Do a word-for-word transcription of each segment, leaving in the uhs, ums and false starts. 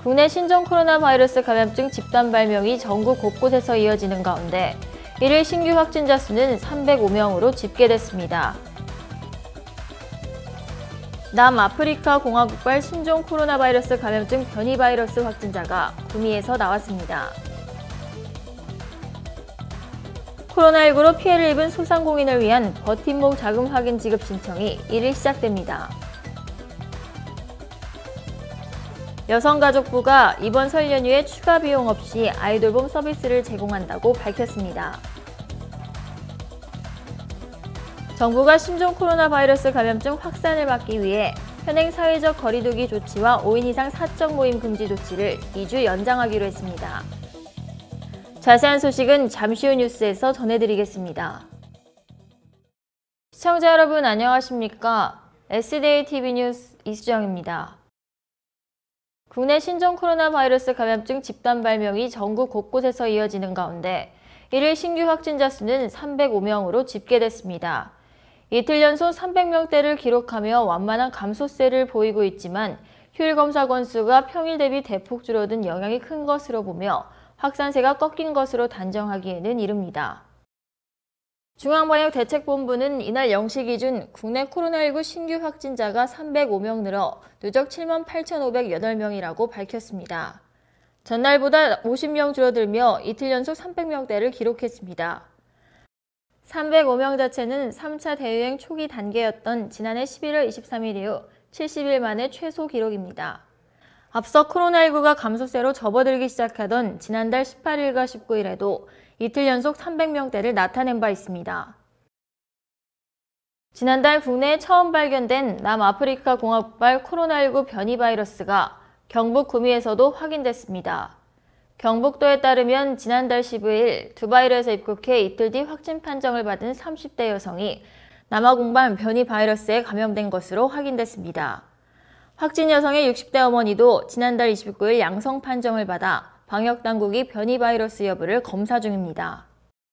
국내 신종 코로나 바이러스 감염증 집단 발명이 전국 곳곳에서 이어지는 가운데 일일 신규 확진자 수는 삼백오 명으로 집계됐습니다. 남아프리카 공화국발 신종 코로나 바이러스 감염증 변이 바이러스 확진자가 구미에서 나왔습니다. 코로나십구로 피해를 입은 소상공인을 위한 버팀목 자금 확인 지급 신청이 일일 시작됩니다. 여성가족부가 이번 설 연휴에 추가 비용 없이 아이돌봄 서비스를 제공한다고 밝혔습니다. 정부가 신종 코로나 바이러스 감염증 확산을 막기 위해 현행 사회적 거리두기 조치와 오 인 이상 사적 모임 금지 조치를 이 주 연장하기로 했습니다. 자세한 소식은 잠시 후 뉴스에서 전해드리겠습니다. 시청자 여러분 안녕하십니까? 에스디에이티비 뉴스 이수정입니다. 국내 신종 코로나 바이러스 감염증 집단 발명이 전국 곳곳에서 이어지는 가운데 일일 신규 확진자 수는 삼백오 명으로 집계됐습니다. 이틀 연속 삼백 명대를 기록하며 완만한 감소세를 보이고 있지만 휴일 검사 건수가 평일 대비 대폭 줄어든 영향이 큰 것으로 보며 확산세가 꺾인 것으로 단정하기에는 이릅니다. 중앙방역대책본부는 이날 영 시 기준 국내 코로나십구 신규 확진자가 삼백오 명 늘어 누적 칠만 팔천오백팔 명이라고 밝혔습니다. 전날보다 오십 명 줄어들며 이틀 연속 삼백 명대를 기록했습니다. 삼백오 명 자체는 삼 차 대유행 초기 단계였던 지난해 십일월 이십삼일 이후 칠십 일 만에 최소 기록입니다. 앞서 코로나십구가 감소세로 접어들기 시작하던 지난달 십팔 일과 십구 일에도 이틀 연속 삼백 명대를 나타낸 바 있습니다. 지난달 국내에 처음 발견된 남아프리카 공화국발 코로나십구 변이 바이러스가 경북 구미에서도 확인됐습니다. 경북도에 따르면 지난달 십오 일 두바이에서 입국해 이틀 뒤 확진 판정을 받은 삼십 대 여성이 남아공발 변이 바이러스에 감염된 것으로 확인됐습니다. 확진 여성의 육십 대 어머니도 지난달 이십구 일 양성 판정을 받아 방역당국이 변이 바이러스 여부를 검사 중입니다.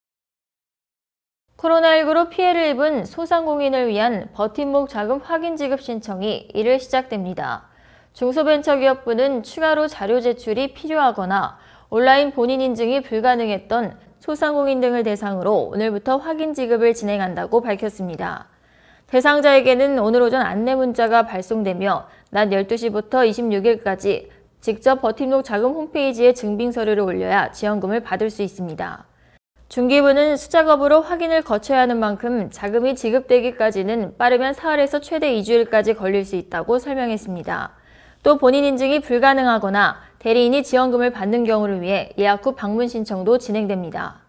코로나십구로 피해를 입은 소상공인을 위한 버팀목 자금 확인 지급 신청이 일일 시작됩니다. 중소벤처기업부는 추가로 자료 제출이 필요하거나 온라인 본인 인증이 불가능했던 소상공인 등을 대상으로 오늘부터 확인 지급을 진행한다고 밝혔습니다. 대상자에게는 오늘 오전 안내 문자가 발송되며 낮 열두 시부터 이십육 일까지 직접 버팀목 자금 홈페이지에 증빙 서류를 올려야 지원금을 받을 수 있습니다. 중기부는 수작업으로 확인을 거쳐야 하는 만큼 자금이 지급되기까지는 빠르면 사흘에서 최대 이 주일까지 걸릴 수 있다고 설명했습니다. 또 본인 인증이 불가능하거나 대리인이 지원금을 받는 경우를 위해 예약 후 방문 신청도 진행됩니다.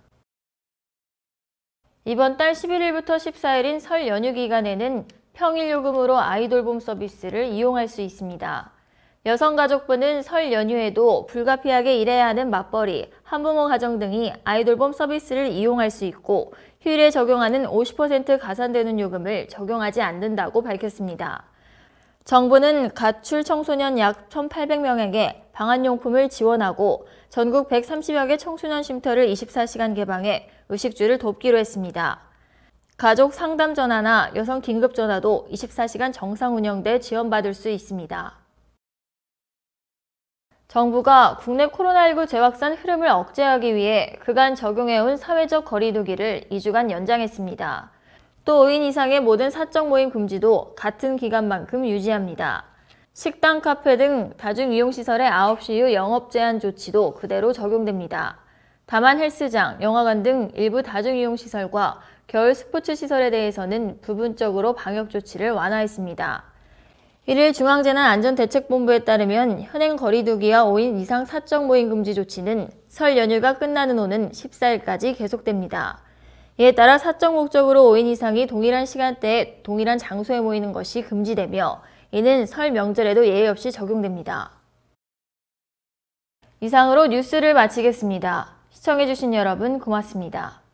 이번 달 십일 일부터 십사 일인 설 연휴 기간에는 평일 요금으로 아이돌봄 서비스를 이용할 수 있습니다. 여성가족부는 설 연휴에도 불가피하게 일해야 하는 맞벌이, 한부모 가정 등이 아이돌봄 서비스를 이용할 수 있고 휴일에 적용하는 오십 퍼센트 가산되는 요금을 적용하지 않는다고 밝혔습니다. 정부는 가출 청소년 약 천팔백 명에게 방한용품을 지원하고 전국 백삼십여 개 청소년 쉼터를 이십사 시간 개방해 의식주를 돕기로 했습니다. 가족 상담 전화나 여성 긴급 전화도 이십사 시간 정상 운영돼 지원받을 수 있습니다. 정부가 국내 코로나십구 재확산 흐름을 억제하기 위해 그간 적용해온 사회적 거리두기를 이 주간 연장했습니다. 또 오 인 이상의 모든 사적 모임 금지도 같은 기간만큼 유지합니다. 식당, 카페 등 다중이용시설의 아홉 시 이후 영업 제한 조치도 그대로 적용됩니다. 다만 헬스장, 영화관 등 일부 다중이용시설과 겨울 스포츠시설에 대해서는 부분적으로 방역 조치를 완화했습니다. 일일 중앙재난안전대책본부에 따르면 현행 거리두기와 오 인 이상 사적 모임 금지 조치는 설 연휴가 끝나는 오는 십사 일까지 계속됩니다. 이에 따라 사적 목적으로 오 인 이상이 동일한 시간대에 동일한 장소에 모이는 것이 금지되며 이는 설 명절에도 예외 없이 적용됩니다. 이상으로 뉴스를 마치겠습니다. 시청해주신 여러분 고맙습니다.